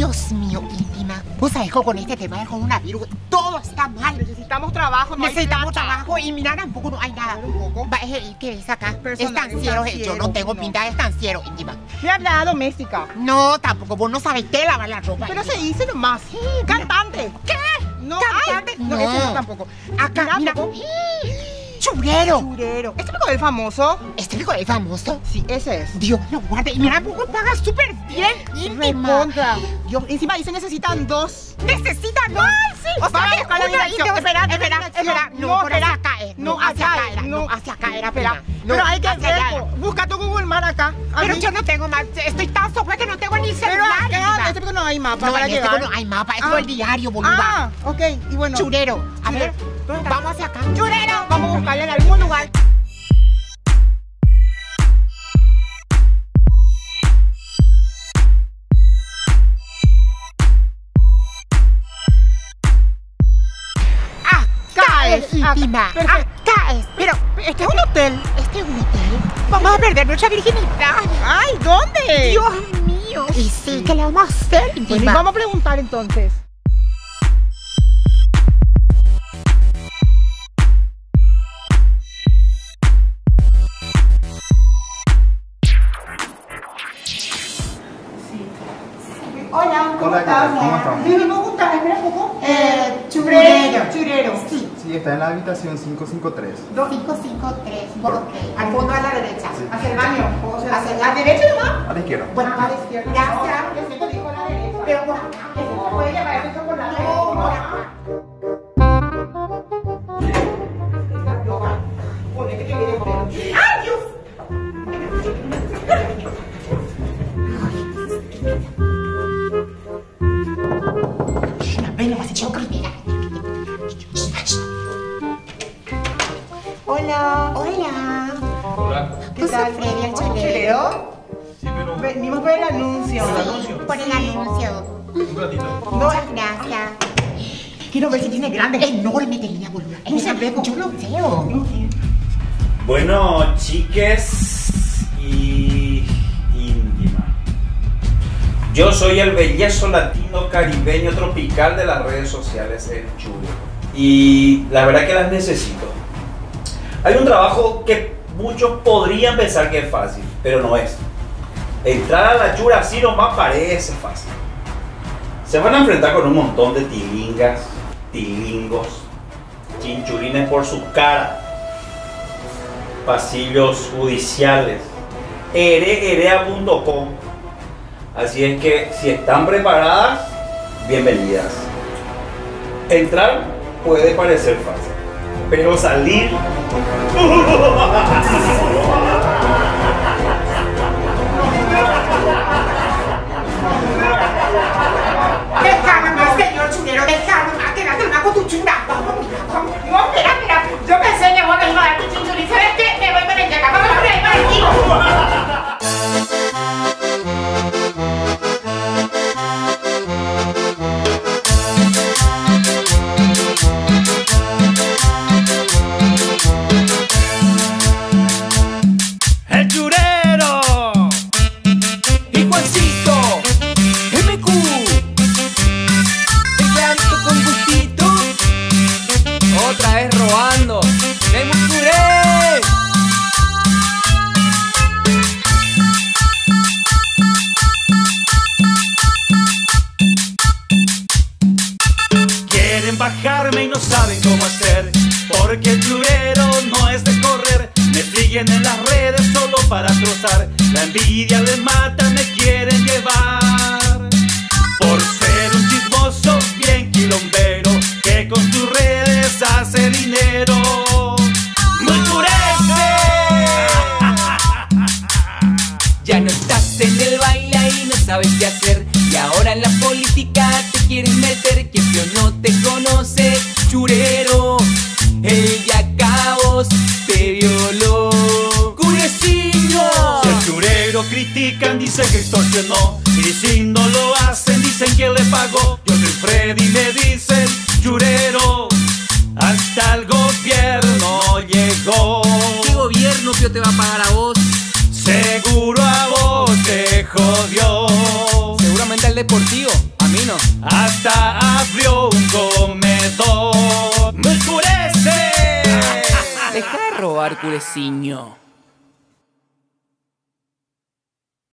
Dios mío, íntima. Vos sabés que con este tema del coronavirus todo está mal. Necesitamos trabajo, no Necesitamos hay plata. trabajo y mira, tampoco no hay nada. A ver, un poco. Va, ¿qué ves acá? Personal, Estanciero, yo estanciero, no tengo no. pinta de estanciero, íntima. Mira, empleada doméstica. No, tampoco, vos no sabés qué lavar la ropa. Pero íntima. se dice nomás. Cantante. ¿Qué? No, ¿Cantante? ay, no, ese no tampoco. Acá, mira. poco. Churero. Churero. ¿Este pico es famoso? ¿Este pico es famoso? Sí, ese es. Dios lo guarde. Y mira, poco paga súper bien, íntima. Recontra. Dios, encima dice necesitan dos. Necesitan dos. Sí. O sea, Vamos a que buscar la una dirección. y dos. Espera. No, por espera. hacia acá es. No, hacia acá acá era. no. No, hacia acá era, Espera. prima. Pero hay que hacia ver. allá era. Busca tu Google Maps acá. A Pero mí. yo no tengo más. Estoy tan software que no tengo ni Pero celular. acá, íntima. este pico no hay mapa No, para en este llegar. no hay mapa. Es Ah. por el diario, boluda. Ah, ok. Y bueno. Churero. A ver, ¿Dónde está? vamos hacia acá. Churero. Vamos a buscarle en algún lugar. Acá es, íntima. Perfecto. Acá es. Pero, Este es un hotel. ¿este es un hotel? Vamos a perder nuestra virginidad. Ay, ¿dónde? Dios mío. Y sí, ¿qué le vamos a hacer, Bueno, y íntima? vamos a preguntar entonces. Hola, ¿cómo Hola, ¿qué estás? tal? ¿Cómo estás? Vivimos juntas, espera un poco. Churero. Churero. Sí. Sí, está en la habitación 553. 553. Ok. Al fondo a la derecha. Hacia el baño. Hacia ¿A la derecha nomás? A la izquierda. Bueno, A la izquierda. gracias. Yo siempre digo a la derecha. Pero por acá. Se puede llevar eso por la derecha. No, por acá. Ponete que viene por ahí. ¡Ay, Dios! Ven, nomás, yo creo. Hola. Hola. Hola. ¿Qué ¿Tú tal? sos Freddy el ¿Cómo chileno? chileno? Sí, pero Venimos por el anuncio. ¿Por el anuncio? Por el anuncio. un ratito. Muchas gracias. Quiero ver si tiene grande. Enorme tenía, boluda. No se ve, Yo lo veo. Bueno, chiques y íntima. Yo soy el bellezo latino caribeño tropical de las redes sociales, el Chulo. Y la verdad que las necesito. Hay un trabajo que muchos podrían pensar que es fácil, pero no es. Entrar a la chura así nomás parece fácil. Se van a enfrentar con un montón de tilingas, tilingos, chinchulines por su cara, pasillos judiciales, erea.com. Así es que si están preparadas, bienvenidas. Entrar puede parecer fácil, pero salir... Déjame más, señor chulero, déjame más, quédate una con tu chura. Vamos, mira, vamos. No, espera. Yo pensé que vos me ibas a dar tu chinchulín. ¿Sabes qué? Me voy para el yaca. Vamos a ver, El Churero y Juancito MQ, el clarito con gustito, otra vez robando de Muscuré. Quieren bajarme y no saben cómo hacer, porque el Churero no es de correr. Me siguen en las redes solo para trozar, la envidia les mata, me quieren llevar. Por ser un chismoso bien quilombero, que con sus redes hace dinero. ¡Muscurece! Ya no estás en el baile y no sabes qué hacer, y ahora en la política te quieren meter. Que yo no te conoce, Churero, el Yacabos te violó. ¡Cureciño! Si el Churero critican, dicen que extorsionó, y si no lo hacen, dicen que le pagó. Yo soy Freddy, me dicen Churero, hasta el gobierno llegó. ¿Qué gobierno que te va a pagar a vos? Seguro a vos te jodió. Seguramente al Deportivo. A Escobar Culeciño.